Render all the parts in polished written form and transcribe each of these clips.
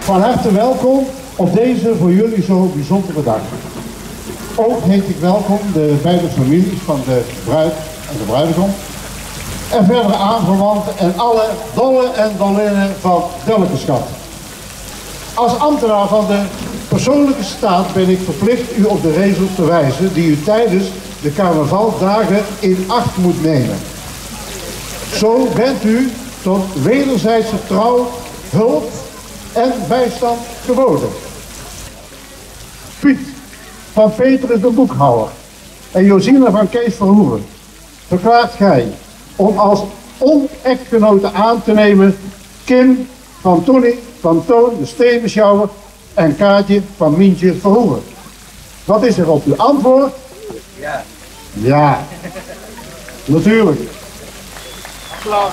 Van harte welkom op deze voor jullie zo bijzondere dag. Ook heet ik welkom de beide families van de bruid en de bruidegom. En verdere aanverwanten en alle dollen en dollinnen van Dulkenschat. Als ambtenaar van de persoonlijke staat ben ik verplicht u op de regels te wijzen die u tijdens de carnavaldagen in acht moet nemen. Zo bent u tot wederzijdse trouw, hulp en bijstand geboden. Piet van Petrus de boekhouwer en Josine van Kees Verhoeven, verklaart gij om als onechtgenote aan te nemen Kim van Tony van Toon de Steenbeschouwer en Kaatje van Mientje Verhoeven. Wat is er op uw antwoord? Ja. Ja, natuurlijk. Klaar.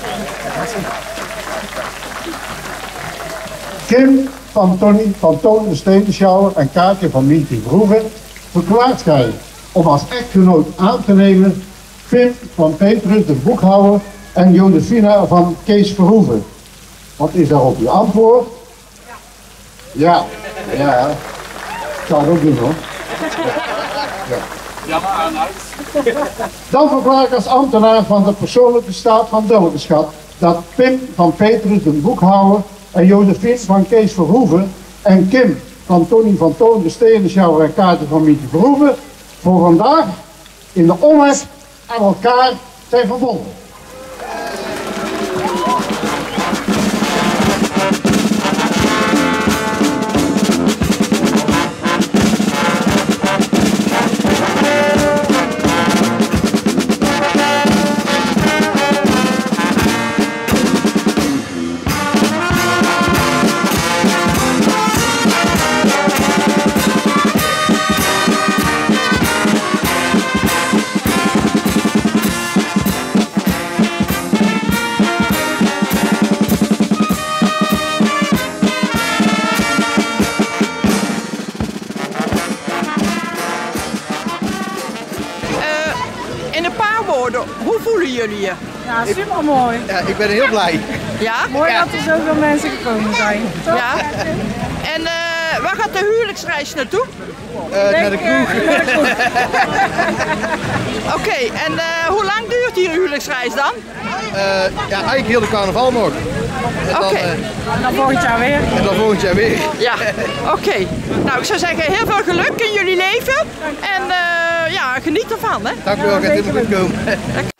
Kim van Tony van Toon de Steenbeschouwer en Kaatje van Mientje Verhoeven verklaart gij om als echtgenoot aan te nemen Pim van Petrus de boekhouwer en Josephina van Kees Verhoeven. Wat is daarop uw antwoord? Ja. Ja. Ik zou het ook doen hoor. Ja. Jammer Arnoud. Dan verklaar ik als ambtenaar van de persoonlijke staat van Dulkenschat dat Pim van Petrus de boekhouwer en Josephine van Kees Verhoeven en Kim van Tony van Toon de Steenbeschouwer en Kaarten van Mientje Verhoeven voor vandaag in de onrecht aan elkaar zijn verbonden. In een paar woorden, hoe voelen jullie je? Ja, super mooi. Ja, ik ben heel blij. Ja? Mooi dat er zoveel mensen gekomen zijn. Toch? Ja. En waar gaat de huwelijksreis naartoe? Naar de kroeg. Oké, en hoe lang duurt die huwelijksreis dan? Ja, eigenlijk heel de carnaval nog. Oké. En dan volgend jaar weer. En dan volgend jaar weer. Ja, oké. Nou, ik zou zeggen heel veel geluk in jullie leven. En ja, geniet ervan hè. Dank u wel, gaat helemaal goed komen.